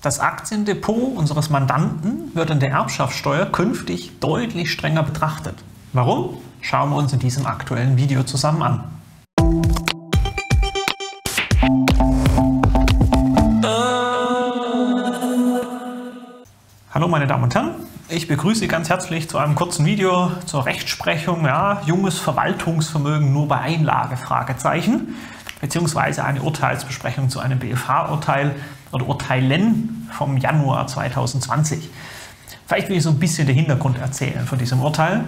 Das Aktiendepot unseres Mandanten wird in der Erbschaftssteuer künftig deutlich strenger betrachtet. Warum? Schauen wir uns in diesem aktuellen Video zusammen an. Hallo meine Damen und Herren, ich begrüße Sie ganz herzlich zu einem kurzen Video zur Rechtsprechung, junges Verwaltungsvermögen nur bei Einlage, Fragezeichen, beziehungsweise eine Urteilsbesprechung zu einem BFH-Urteil oder Urteilen vom Januar 2020. Vielleicht will ich so ein bisschen den Hintergrund erzählen von diesem Urteil.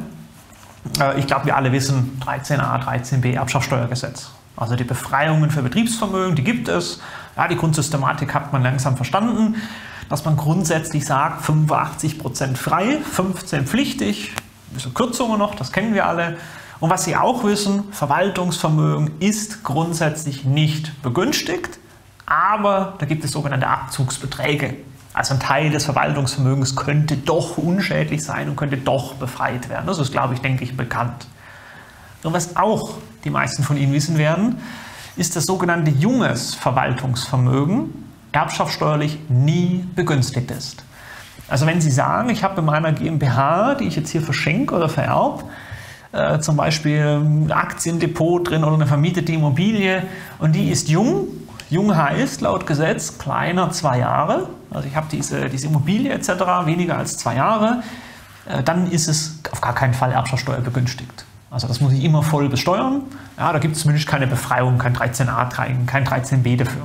Ich glaube, wir alle wissen 13a, 13b Erbschaftssteuergesetz. Also die Befreiungen für Betriebsvermögen, die gibt es. Ja, die Grundsystematik hat man langsam verstanden, dass man grundsätzlich sagt, 85% frei, 15% pflichtig, ein bisschen Kürzungen noch, das kennen wir alle. Und was Sie auch wissen, Verwaltungsvermögen ist grundsätzlich nicht begünstigt, aber da gibt es sogenannte Abzugsbeträge. Also ein Teil des Verwaltungsvermögens könnte doch unschädlich sein und könnte doch befreit werden. Das ist, glaube ich, denke ich, bekannt. Und was auch die meisten von Ihnen wissen werden, ist das sogenannte junges Verwaltungsvermögen, erbschaftssteuerlich nie begünstigt ist. Also wenn Sie sagen, ich habe in meiner GmbH, die ich jetzt hier verschenke oder vererbe, zum Beispiel ein Aktiendepot drin oder eine vermietete Immobilie und die ist jung, jung heißt laut Gesetz kleiner 2 Jahre, also ich habe diese Immobilie etc. weniger als 2 Jahre, dann ist es auf gar keinen Fall Erbschaftssteuer begünstigt. Also das muss ich immer voll besteuern, ja, da gibt es zumindest keine Befreiung, kein 13a, kein 13b dafür.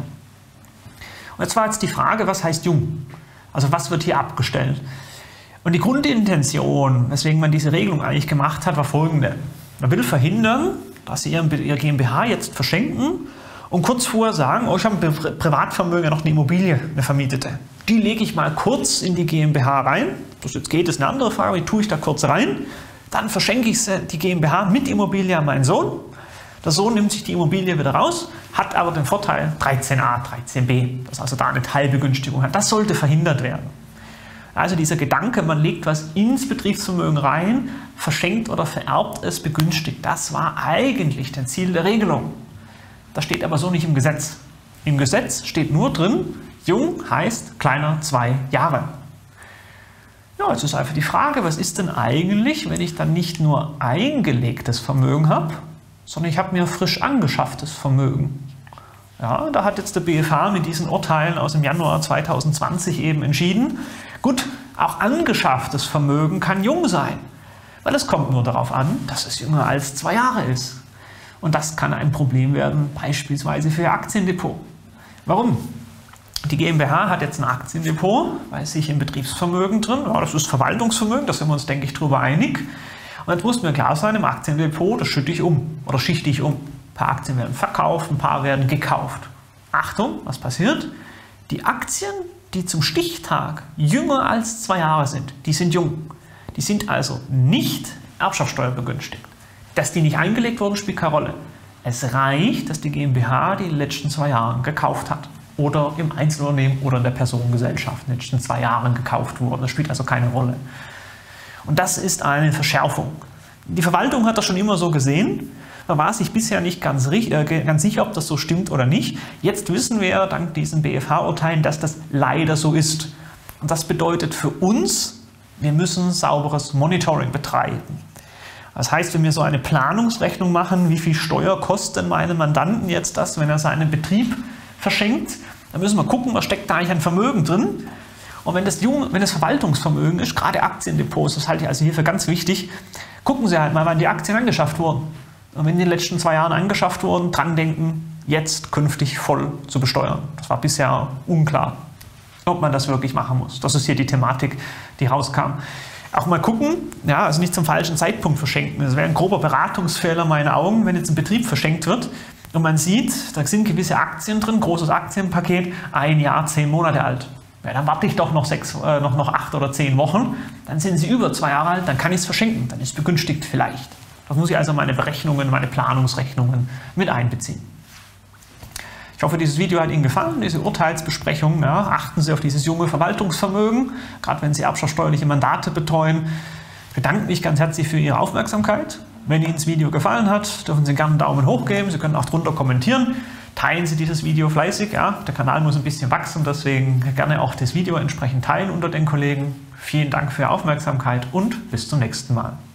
Und jetzt war die Frage, was heißt jung? Also was wird hier abgestellt? Und die Grundintention, weswegen man diese Regelung eigentlich gemacht hat, war folgende. Man will verhindern, dass Sie Ihre GmbH jetzt verschenken und kurz vorher sagen, oh, ich habe ein Privatvermögen, noch eine Immobilie, eine vermietete. Die lege ich mal kurz in die GmbH rein. Das jetzt geht, ist eine andere Frage, die tue ich da kurz rein. Dann verschenke ich die GmbH mit Immobilie an meinen Sohn. Der Sohn nimmt sich die Immobilie wieder raus, hat aber den Vorteil 13a, 13b, dass also da eine Teilbegünstigung hat. Das sollte verhindert werden. Also dieser Gedanke, man legt was ins Betriebsvermögen rein, verschenkt oder vererbt es begünstigt, das war eigentlich das Ziel der Regelung. Das steht aber so nicht im Gesetz. Im Gesetz steht nur drin, jung heißt kleiner 2 Jahre. Ja, jetzt ist einfach die Frage, was ist denn eigentlich, wenn ich dann nicht nur eingelegtes Vermögen habe, sondern ich habe mir frisch angeschafftes Vermögen. Ja, da hat jetzt der BFH mit diesen Urteilen aus dem Januar 2020 eben entschieden, gut, auch angeschafftes Vermögen kann jung sein, weil es kommt nur darauf an, dass es jünger als 2 Jahre ist. Und das kann ein Problem werden, beispielsweise für Ihr Aktiendepot. Warum? Die GmbH hat jetzt ein Aktiendepot bei sich im Betriebsvermögen drin, ja, das ist Verwaltungsvermögen, da sind wir uns, denke ich, drüber einig. Und jetzt muss mir klar sein, im Aktiendepot, das schütte ich um oder schichte ich um. Ein paar Aktien werden verkauft, ein paar werden gekauft. Achtung, was passiert? Die Aktien, die zum Stichtag jünger als 2 Jahre sind, die sind jung. Die sind also nicht erbschaftssteuerbegünstigt. Dass die nicht eingelegt wurden, spielt keine Rolle. Es reicht, dass die GmbH die in den letzten 2 Jahren gekauft hat. Oder im Einzelunternehmen oder in der Personengesellschaft in den letzten 2 Jahren gekauft wurden. Das spielt also keine Rolle. Und das ist eine Verschärfung. Die Verwaltung hat das schon immer so gesehen. Da war sich bisher nicht ganz sicher, ob das so stimmt oder nicht. Jetzt wissen wir dank diesen BFH-Urteilen, dass das leider so ist. Und das bedeutet für uns, wir müssen sauberes Monitoring betreiben. Das heißt, wenn wir so eine Planungsrechnung machen, wie viel Steuer kostet meinem Mandanten jetzt das, wenn er seinen Betrieb verschenkt, dann müssen wir gucken, was steckt da eigentlich an Vermögen drin. Und wenn das Verwaltungsvermögen ist, gerade Aktiendepots, das halte ich also hier für ganz wichtig, gucken Sie halt mal, wann die Aktien angeschafft wurden. Und wenn die in den letzten 2 Jahren angeschafft wurden, dran denken, jetzt künftig voll zu besteuern. Das war bisher unklar, ob man das wirklich machen muss. Das ist hier die Thematik, die rauskam. Auch mal gucken, ja, also nicht zum falschen Zeitpunkt verschenken. Das wäre ein grober Beratungsfehler in meinen Augen, wenn jetzt ein Betrieb verschenkt wird und man sieht, da sind gewisse Aktien drin, großes Aktienpaket, 1 Jahr, 10 Monate alt. Ja, dann warte ich doch noch 8 oder 10 Wochen, dann sind sie über 2 Jahre alt, dann kann ich es verschenken, dann ist es begünstigt vielleicht. Das muss ich also meine Berechnungen, meine Planungsrechnungen mit einbeziehen. Ich hoffe, dieses Video hat Ihnen gefallen, diese Urteilsbesprechung. Ja, achten Sie auf dieses junge Verwaltungsvermögen, gerade wenn Sie erbschaftssteuerliche Mandate betreuen. Ich bedanke mich ganz herzlich für Ihre Aufmerksamkeit. Wenn Ihnen das Video gefallen hat, dürfen Sie gerne einen Daumen hoch geben. Sie können auch drunter kommentieren. teilen Sie dieses Video fleißig. Ja? Der Kanal muss ein bisschen wachsen, deswegen gerne auch das Video entsprechend teilen unter den Kollegen. Vielen Dank für Ihre Aufmerksamkeit und bis zum nächsten Mal.